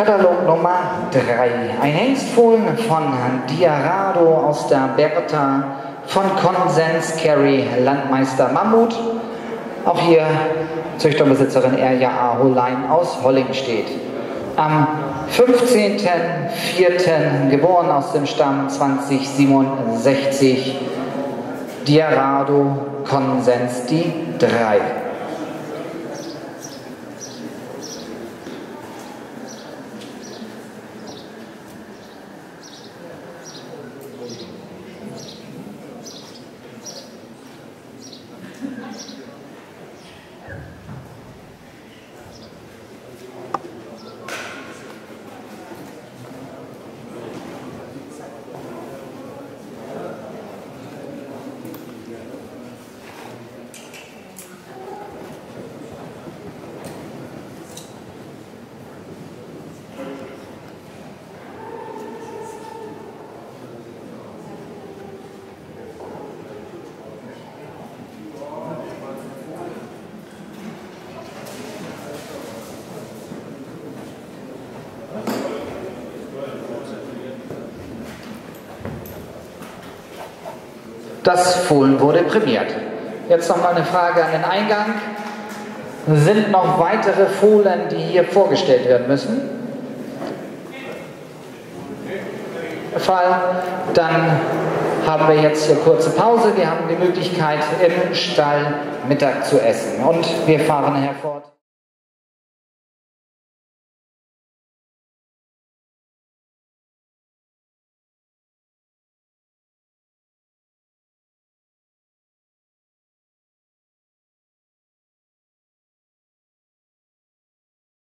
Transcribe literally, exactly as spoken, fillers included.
Katalog Nummer drei. Ein Hengstfohlen von Diarado aus der Bertha von Konsens Carry Landmeister Mammut. Auch hier Züchterbesitzerin Erja Aholein aus Hollingstedt. Am fünfzehnten vierten geboren aus dem Stamm zweitausendsiebenundsechzig. Diarado Konsens die drei. Das Fohlen wurde prämiert. Jetzt noch mal eine Frage an den Eingang. Sind noch weitere Fohlen, die hier vorgestellt werden müssen? Fall. Dann haben wir jetzt hier kurze Pause. Wir haben die Möglichkeit, im Stall Mittag zu essen. Und wir fahren hervor.